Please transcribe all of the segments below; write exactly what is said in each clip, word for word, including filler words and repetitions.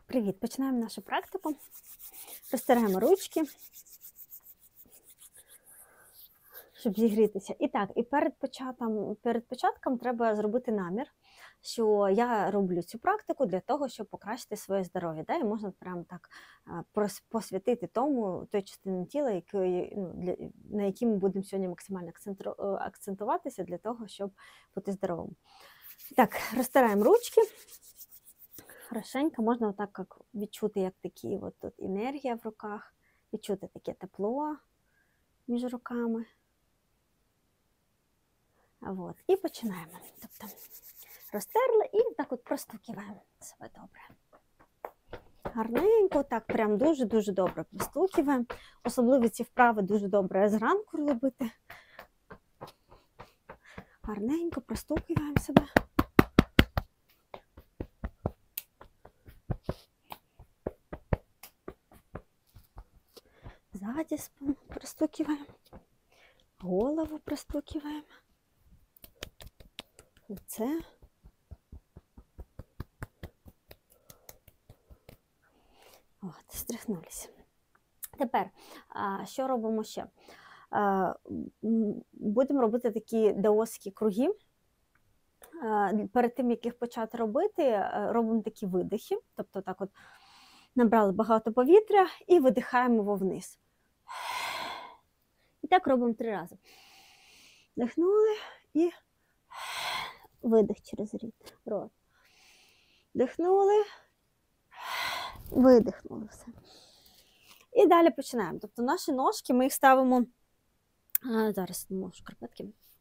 Привіт! Починаємо нашу практику. Розтираємо ручки, щоб зігрітися. І так, і перед початком, перед початком треба зробити намір, що я роблю цю практику для того, щоб покращити своє здоров'я. Да? І можна прямо так посвятити тому, той частині тіла, якої, ну, для, на якій ми будемо сьогодні максимально акцентуватися для того, щоб бути здоровим. Так, розтираємо ручки. Хорошенько, можна отак як відчути, як такі от тут енергія в руках, відчути таке тепло між руками. От. І починаємо. Тобто розтерли і так от простукиваємо себе добре. Гарненько, так прям дуже-дуже добре простукиваємо. Особливо ці вправи дуже добре зранку робити. Гарненько простукиваємо себе. Сзади спину простукиваем, голову простукиваем, лице. От, стряхнулися. Тепер, що робимо ще? Будемо робити такі даосські круги. Перед тим, як їх почати робити, робимо такі видихи. Тобто так от набрали багато повітря і видихаємо його вниз. І так робимо три рази. Вдихнули і видих через рот. Вдихнули, видихнули все. І далі починаємо. Тобто наші ножки, ми їх ставимо, а, зараз не можу шкарпетки.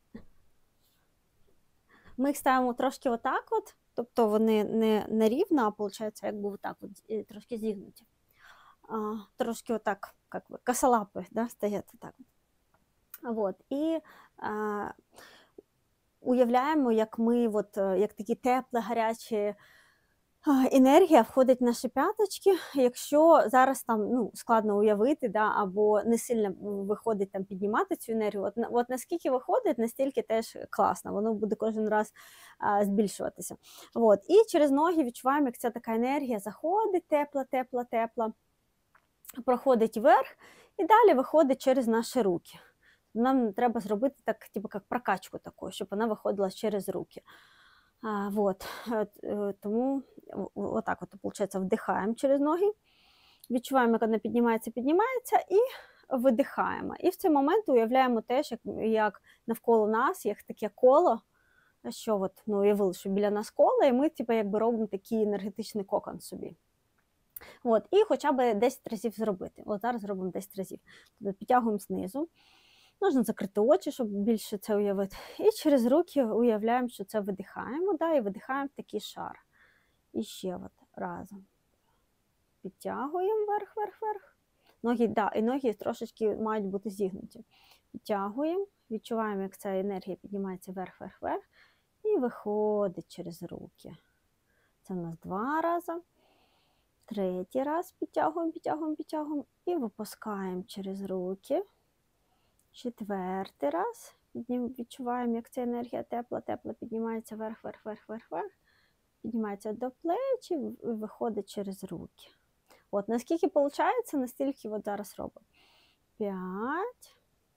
Ми їх ставимо трошки отак от, тобто вони не, не рівно, а виходить, якби отак от, трошки зігнуті. А, трошки отак, як би, косолапи, да, стоять отак. Вот. І а, уявляємо, як ми, от, як такі теплі, гарячі енергія входить в наші п'яточки. Якщо зараз там, ну, складно уявити, да, або не сильно виходить там піднімати цю енергію, от, от наскільки виходить, настільки теж класно, воно буде кожен раз а, збільшуватися. От. І через ноги відчуваємо, як ця така енергія заходить, тепла, тепла, тепла, проходить вверх і далі виходить через наші руки. Нам треба зробити так, типу, як прокачку таку, щоб вона виходила через руки. А, вот. Тому отак от, виходить, вдихаємо через ноги, відчуваємо, як вона піднімається, піднімається і видихаємо. І в цей момент уявляємо теж, як, як навколо нас є таке коло, що от, ну, уявили, що біля нас коло, і ми типу, якби робимо такий енергетичний кокон собі. От. І хоча б десять разів зробити. От зараз зробимо десять разів. Тобто підтягуємо знизу. Можна закрити очі, щоб більше це уявити. І через руки уявляємо, що це видихаємо, да, і видихаємо в такий шар. І ще от разом. Підтягуємо вверх, вверх, вверх. Ноги, да, і ноги трошечки мають бути зігнуті. Підтягуємо, відчуваємо, як ця енергія піднімається вверх, вверх, вверх. І виходить через руки. Це у нас два рази. Третій раз підтягуємо, підтягуємо, підтягуємо. І випускаємо через руки. Четвертий раз. Відчуваємо, як ця енергія тепла, тепла піднімається вверх, вверх, вверх, вверх, вверх. Піднімається до плеч і виходить через руки. От, наскільки виходить, настільки от зараз робимо. П'ять.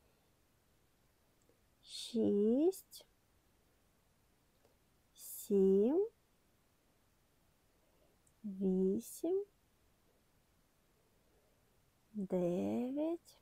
Шість. Сім. Вісім. Дев'ять.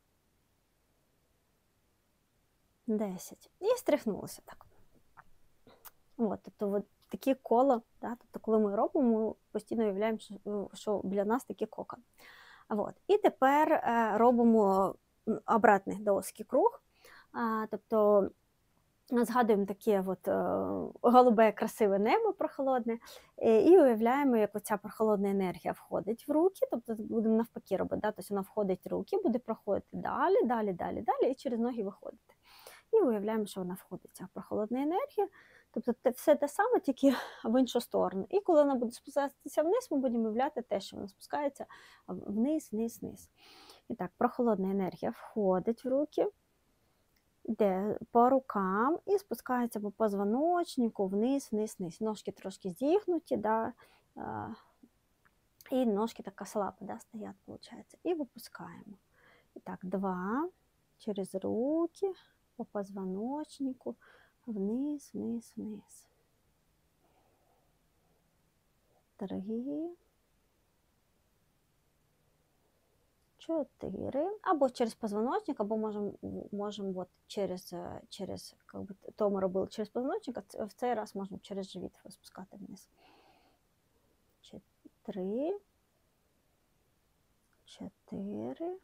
десять. І стряхнулося так. От, тобто, от такі коло, да, тобто, коли ми робимо, ми постійно уявляємо, що, що біля нас такий кокон. От. І тепер е, робимо обратний даосський круг. А, тобто, згадуємо таке от, е, голубе, красиве небо прохолодне, е, і уявляємо, як оця прохолодна енергія входить в руки, тобто будемо навпаки робити, да, тобто вона входить в руки, буде проходити далі, далі, далі, далі, і через ноги виходити. І уявляємо, що вона входить, ця прохолодна енергія. Тобто все те саме, тільки в іншу сторону. І коли вона буде спускатися вниз, ми будемо уявляти те, що вона спускається вниз, вниз, вниз. І так, прохолодна енергія входить в руки, йде по рукам і спускається по позвоночнику вниз, вниз, вниз. Ножки трошки зігнуті, да, І ножки так косолапо, да, стоять, виходить. І випускаємо. І так, два, через руки, по позвоночнику, вниз, вниз, вниз. Три, чотири, або через позвоночник, або можемо можем от через, через как би, то ми робили через позвоночник, а в цей раз можемо через живіт спускати вниз. Три, чотири,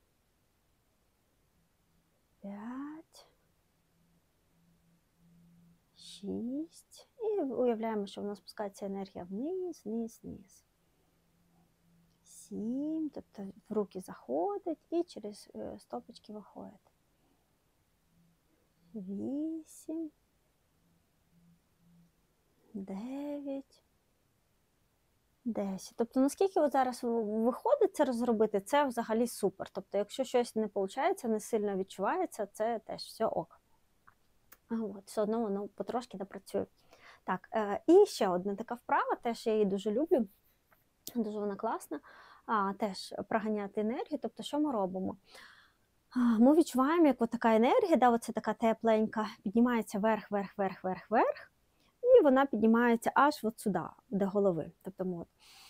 п'ять, шість. І уявляємо, що в нас спускається енергія вниз, вниз, вниз. Сім, тобто в руки заходить і через стопочки виходить. Вісім, дев'ять, десять. Тобто, наскільки от зараз виходить це розробити, це взагалі супер. Тобто, якщо щось не виходить, не сильно відчувається, це теж все ок. От, все одно воно потрошки допрацює. Так, е, і ще одна така вправа, теж я її дуже люблю, дуже вона класна. А, теж проганяти енергію. Тобто, що ми робимо? А, ми відчуваємо, як от така енергія, да, оце така тепленька, піднімається вверх, вверх, вверх, вверх, вверх, і вона піднімається аж от сюди, до голови. Тобто ми от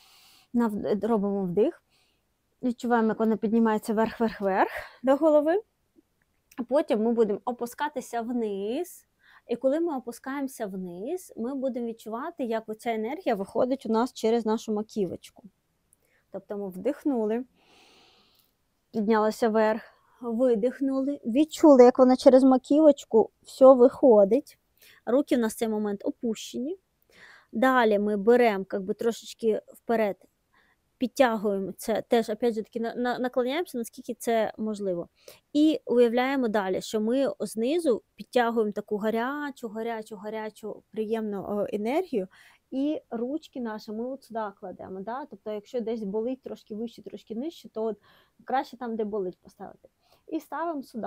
робимо вдих, відчуваємо, як вона піднімається вверх, вверх, вверх до голови, а потім ми будемо опускатися вниз. І коли ми опускаємося вниз, ми будемо відчувати, як оця енергія виходить у нас через нашу маківочку. Тобто ми вдихнули, піднялися вверх, видихнули, відчули, як вона через маківочку все виходить. Руки в нас в цей момент опущені. Далі ми беремо как би, трошечки вперед, підтягуємо це, теж, опять же таки, наклоняємося, наскільки це можливо. І уявляємо далі, що ми знизу підтягуємо таку гарячу, гарячу, гарячу, приємну енергію, і ручки наші ми от сюди кладемо. Да? Тобто, якщо десь болить трошки вище, трошки нижче, то от краще там, де болить, поставити. І ставимо сюди,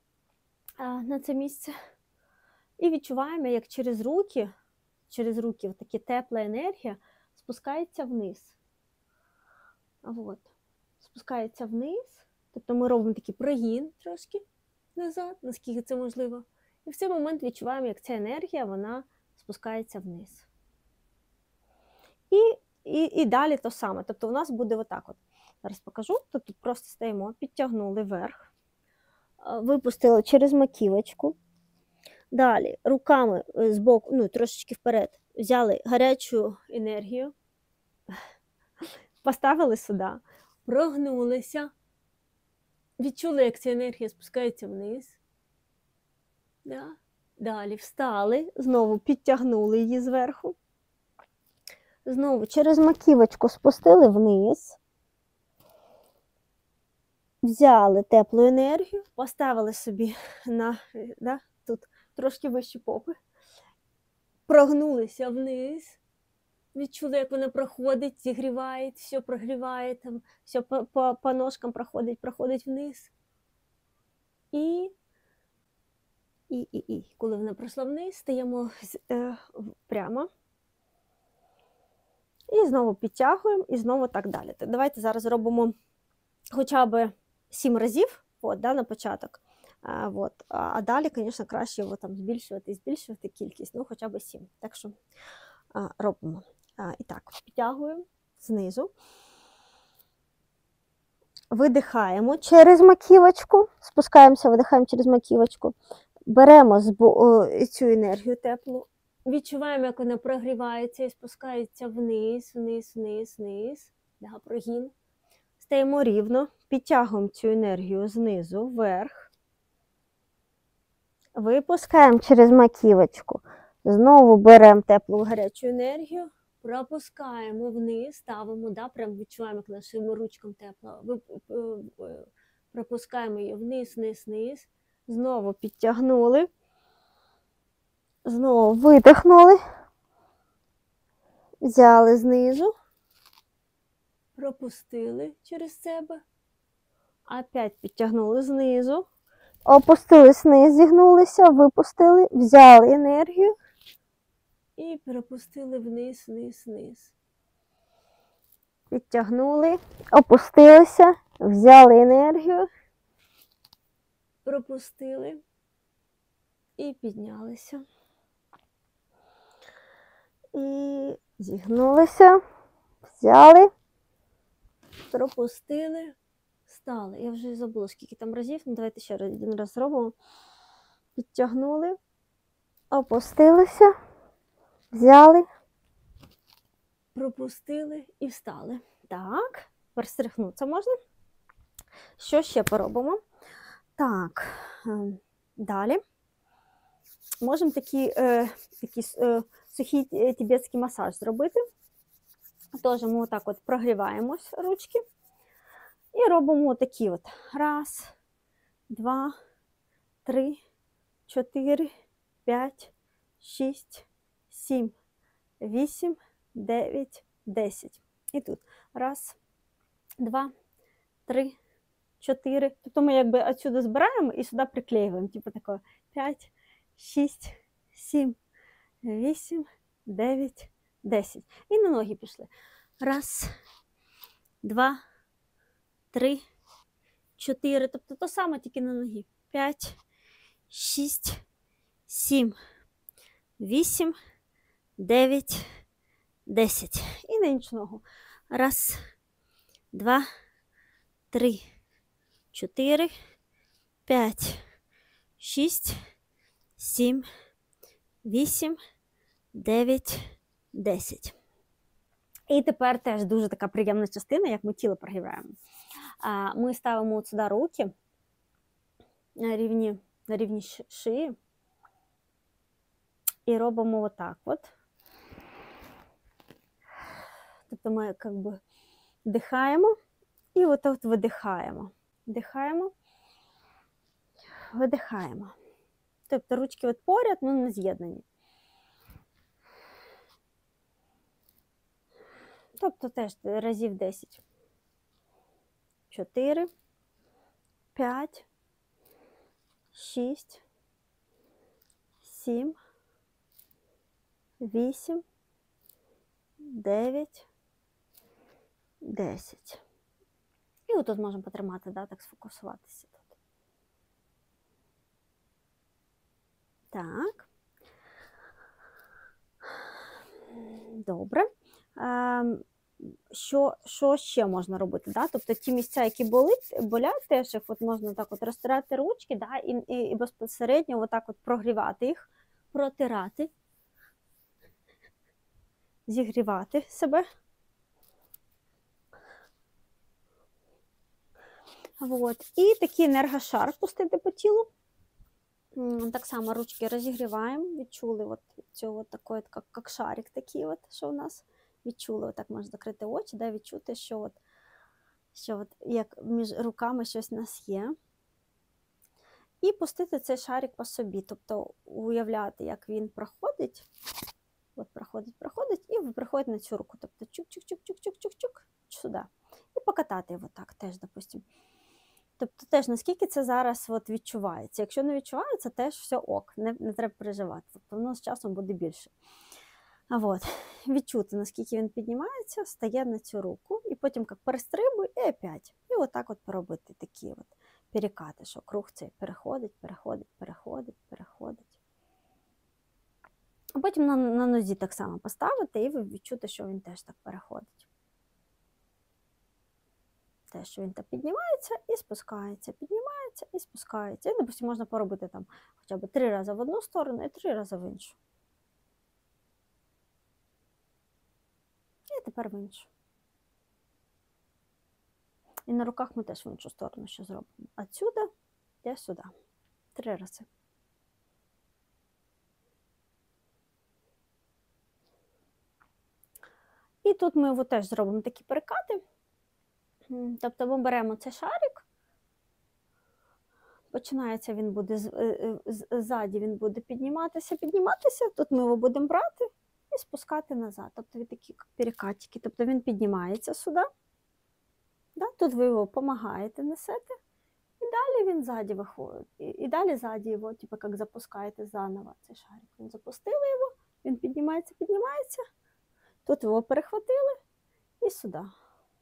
на це місце, і відчуваємо, як через руки, через руки така тепла енергія спускається вниз. От. Спускається вниз, тобто ми робимо такий прогін трошки назад, наскільки це можливо. І в цей момент відчуваємо, як ця енергія, вона спускається вниз. І, і, і далі то саме. Тобто у нас буде отак от. Зараз покажу. Тут, тут просто стоїмо, підтягнули вверх, випустили через маківочку. Далі руками з боку, ну трошечки вперед, взяли гарячу енергію, поставили сюди, прогнулися, відчули, як ця енергія спускається вниз. Да? Далі встали, знову підтягнули її зверху. Знову через маківочку спустили вниз. Взяли теплу енергію, поставили собі на, да, тут трошки вище попи. Прогнулися вниз. Відчули, як вона проходить, зігріває, все прогріває, там, все по, по, по ножкам проходить, проходить вниз. І, і, і, і. Коли вона пройшла вниз, стаємо е, прямо. І знову підтягуємо, і знову так далі. Давайте зараз робимо хоча б сім разів, от, да, на початок. А, от. А далі, звісно, краще його там збільшувати і збільшувати кількість, ну хоча б сім. Так що а, робимо. А, і так, підтягуємо знизу. Видихаємо через маківочку, спускаємося, видихаємо через маківочку. Беремо цю енергію теплу, відчуваємо, як вона прогрівається і спускається вниз, вниз, вниз, вниз. Да, прогін. Стаємо рівно, підтягуємо цю енергію знизу, вверх. Випускаємо через маківочку. Знову беремо теплу гарячу енергію, пропускаємо вниз, ставимо, да, прям відчуваємо, як нашим ручкам тепло. Пропускаємо її вниз, вниз, вниз. Знову підтягнули. Знову видихнули. Взяли знизу. Пропустили через себе. Опять підтягнули знизу. Опустились вниз, зігнулися, випустили, взяли енергію. І пропустили вниз, вниз, вниз. Підтягнули, опустилися, взяли енергію, пропустили і піднялися. І зігнулися, взяли, пропустили, стали. Я вже забула, скільки там разів, ну давайте ще раз один раз зробимо. Підтягнули, опустилися, взяли, пропустили і встали. Так, перестряхнутися можна. Що ще поробимо? Так, далі. Можемо такий, е, такий е, сухий тибетський масаж зробити. Тож ми отак от прогріваємось ручки. І робимо такі от. Раз, два, три, чотири, п'ять, шість, сім, вісім, дев'ять, десять. І тут. Раз, два, три, чотири. Тобто ми якби отсюди збираємо і сюди приклеюємо. Типу такого. п'ять, шість, сім, вісім, дев'ять, десять. І на ноги пішли. Раз, два, три, чотири. Тобто то саме, тільки на ноги. п'ять, шість, сім, вісім, дев'ять, десять. І на іншу ногу. Раз, два, три, чотири, п'ять, шість, сім, вісім, дев'ять, десять. І тепер теж дуже така приємна частина, як ми тіло прогріваємо. Ми ставимо от сюди руки на рівні, на рівні шиї і робимо отак от. Тобто ми як би вдихаємо і от от видихаємо. Вдихаємо, видихаємо. Тобто ручки от поряд, ну не з'єднані. Тобто теж разів десять. чотири, п'ять, шість, сім, вісім, дев'ять, десять. І отут можемо потримати, да, так сфокусуватися тут. Так. Добре. Що, що ще можна робити? Да? Тобто ті місця, які болить, болять, теж їх от можна так от розтирати ручки, да? і, і, і безпосередньо отак от прогрівати їх, протирати, зігрівати себе. От. І такий енергошар пустити по тілу. Так само ручки розігріваємо, відчули от цього от такий, як, як шарик такий, от, що у нас. Відчули, отак можна закрити очі, да, відчути, що, от, що от, як між руками щось у нас є. І пустити цей шарик по собі, тобто уявляти, як він проходить, от проходить, проходить, і приходить на цю руку, тобто чук-чук-чук-чук-чук-чук, сюди. І покатати його так теж, допустимо. Тобто теж, наскільки це зараз от відчувається. Якщо не відчувається, теж все ок, не, не треба переживати, тобто воно з часом буде більше. А от, відчути, наскільки він піднімається, стає на цю руку, і потім як перестрибуй, і опять. І отак от поробити такі от перекати, що круг цей переходить, переходить, переходить, переходить. А потім на, на нозі так само поставити, і ви відчути, що він теж так переходить. Те, що він так піднімається і спускається, піднімається і спускається. І, допустимо, можна поробити там хоча б три рази в одну сторону і три рази в іншу. І тепер в іншу. І на руках ми теж в іншу сторону ще зробимо. Отсюда і сюди. Три рази. І тут ми його теж зробимо такі перекати. Тобто ми беремо цей шарик, починається він буде, ззаді він буде підніматися, підніматися, тут ми його будемо брати і спускати назад. Тобто він такі перекатики, тобто він піднімається сюди, да? Тут ви його допомагаєте, несете, і далі він ззаді виходить. І, і далі ззаді його, типу, як запускаєте заново цей шарик. Він запустили його, він піднімається, піднімається, тут його перехватили і сюди.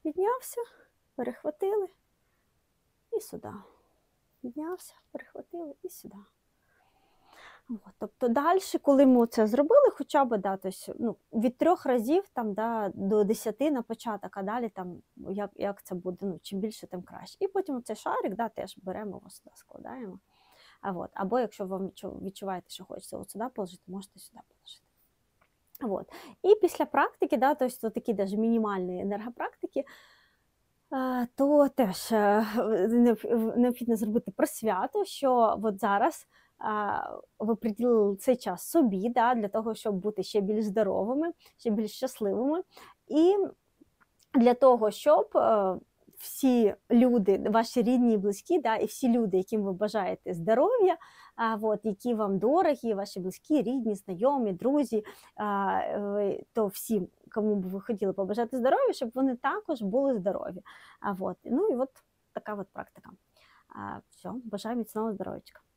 Піднявся, перехватили і сюди. Піднявся, перехватили і сюди. От, тобто далі, коли ми це зробили, хоча б да, тобто, ну, від трьох разів там, да, до десяти на початок, а далі там, як, як це буде, ну, чим більше, тим краще. І потім цей шарик да, теж беремо, його сюди складаємо. А от, або якщо ви відчуваєте, що хочеться от сюди положити, можете сюди положити. От. І після практики, да, тобто такі навіть мінімальні енергопрактики, то теж необхідно зробити просвяту, що от зараз ви приділили цей час собі, да, для того, щоб бути ще більш здоровими, ще більш щасливими. І для того, щоб всі люди, ваші рідні і близькі, да, і всі люди, яким ви бажаєте здоров'я, а, от, які вам дорогі, ваші близькі, рідні, знайомі, друзі, а, то всім, кому б ви хотіли побажати здоров'я, щоб вони також були здорові. А, от, ну і от така от практика. А, все, бажаю міцного здоров'ячка.